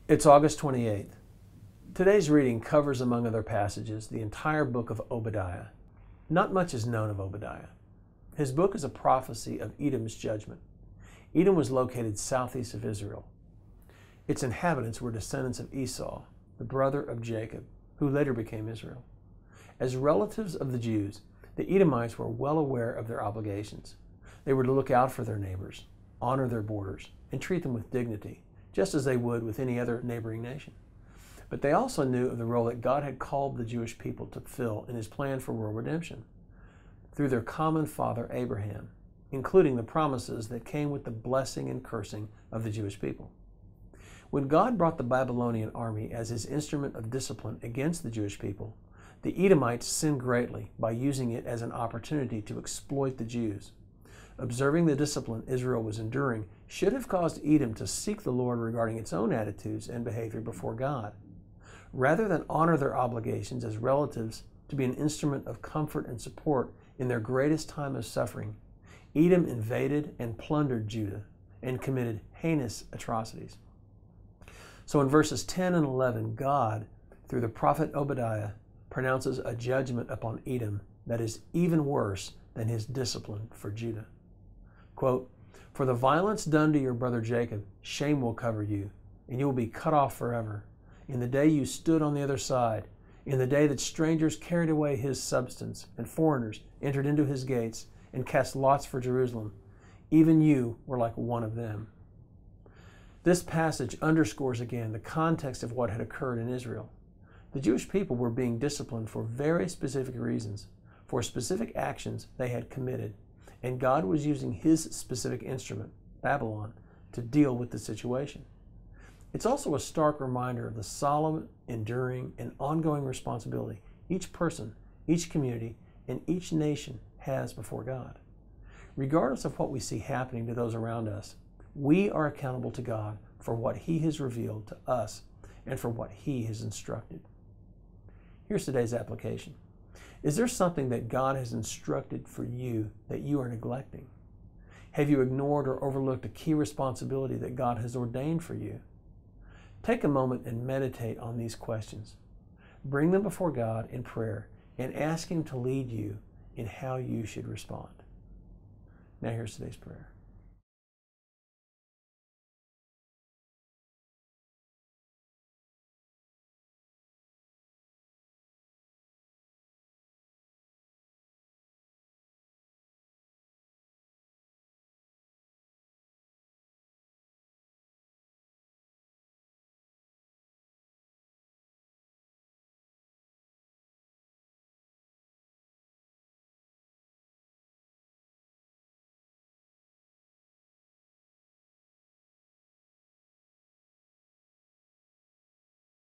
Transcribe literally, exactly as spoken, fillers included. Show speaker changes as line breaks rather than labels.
It's August twenty-eighth. Today's reading covers, among other passages, the entire book of Obadiah. Not much is known of Obadiah. His book is a prophecy of Edom's judgment. Edom was located southeast of Israel. Its inhabitants were descendants of Esau, the brother of Jacob, who later became Israel. As relatives of the Jews, the Edomites were well aware of their obligations. They were to look out for their neighbors, honor their borders, and treat them with dignity, just as they would with any other neighboring nation. But they also knew of the role that God had called the Jewish people to fill in his plan for world redemption through their common father Abraham, including the promises that came with the blessing and cursing of the Jewish people. When God brought the Babylonian army as his instrument of discipline against the Jewish people, the Edomites sinned greatly by using it as an opportunity to exploit the Jews. Observing the discipline Israel was enduring should have caused Edom to seek the Lord regarding its own attitudes and behavior before God. Rather than honor their obligations as relatives to be an instrument of comfort and support in their greatest time of suffering, Edom invaded and plundered Judah and committed heinous atrocities. So in verses ten and eleven, God, through the prophet Obadiah, pronounces a judgment upon Edom that is even worse than his discipline for Judah. Quote, "For the violence done to your brother Jacob, shame will cover you, and you will be cut off forever. In the day you stood on the other side, in the day that strangers carried away his substance, and foreigners entered into his gates, and cast lots for Jerusalem, even you were like one of them." This passage underscores again the context of what had occurred in Israel. The Jewish people were being disciplined for very specific reasons, for specific actions they had committed, and God was using his specific instrument, Babylon, to deal with the situation. It's also a stark reminder of the solemn, enduring, and ongoing responsibility each person, each community, and each nation has before God. Regardless of what we see happening to those around us, we are accountable to God for what he has revealed to us and for what he has instructed. Here's today's application. Is there something that God has instructed for you that you are neglecting? Have you ignored or overlooked a key responsibility that God has ordained for you? Take a moment and meditate on these questions. Bring them before God in prayer and ask him to lead you in how you should respond. Now here's today's prayer.